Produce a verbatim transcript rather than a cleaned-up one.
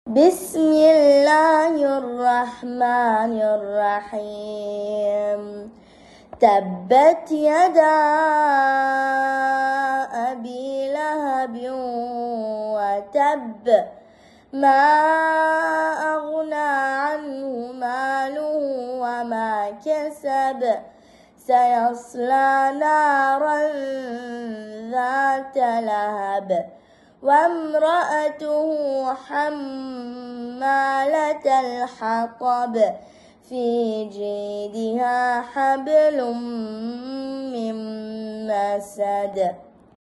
بسم الله الرحمن الرحيم. تبت يدا أبي لهب وتب، ما أغنى عنه ماله وما كسب، سيصلى نارا ذات لهب، وامرأته حمالة الحطب، في جيدها حبل من مسد.